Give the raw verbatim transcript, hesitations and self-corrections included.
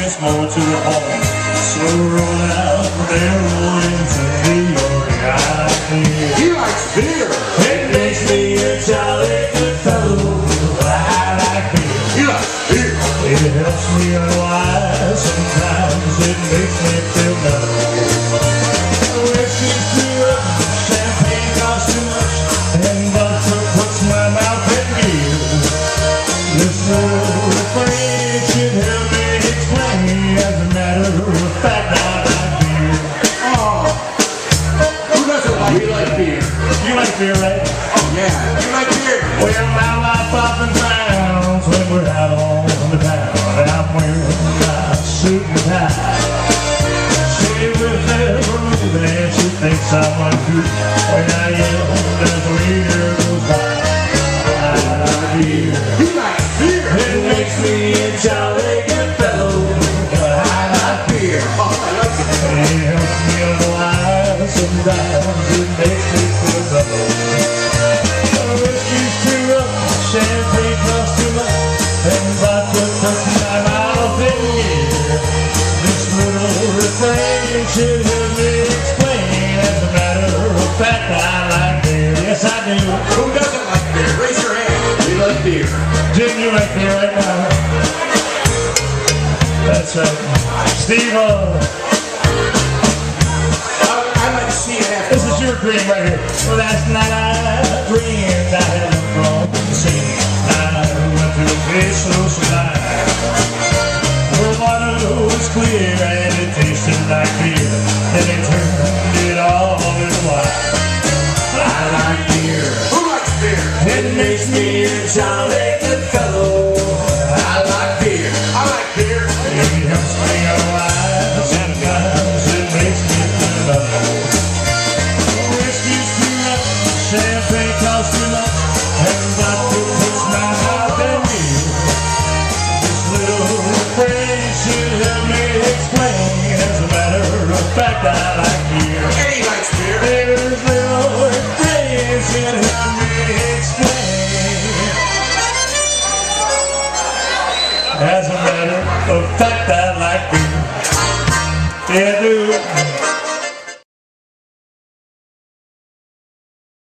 there's more to the home. So roll out the barrel into New York. I like beer. He likes beer. It makes me a jolly good fellow. I like beer. He likes beer. It helps me unwind. Sometimes it makes me feel mellow. Whiskey's too rough, champagne costs too much, and vodka puts my mouth in gear. This little refrain should help me explain. As a matter of fact, I like beer. Oh, who doesn't like beer? You like beer. You like beer, right? Oh yeah, you like beer. Well, my life often frowns when we're out on the town, and I'm wearing my suit and tie. She with every move and she thinks I'm uncool. When I yell as the waiter goes by, I like beer. He likes beer. It makes me a jolly good fellow. I like beer. Oh, I like it. It helps me unwind. Sometimes it makes me feel mellow. Whiskey's too rough, champagne costs too much, and vodka puts my mouth in gear. This little refrain should help me explain. As a matter of fact, I like beer. Yes, I do. Who doesn't like beer? Raise your hand. We like beer. Jim, you like beer right now? That's right. Steve, uh, I, I like to see it after. this is your dream right here. Well, last night I dreamed I had a from the scene. I went to a place so sublime, where water was clear and it tasted like beer, and they turned it all into wine. I like beer. Who likes beer? It makes me a jolly good fellow. I like beer. I like beer. It helps me unwind. Sometimes it makes me feel mellow. Whiskey's too much, champagne costs too much, and vodka puts my mouth in gear. This little refrain should help me explain. As a matter of fact, I like beer. And he likes beer. This little refrain should help me explain. As a matter of fact, I like beer. Yeah, I do.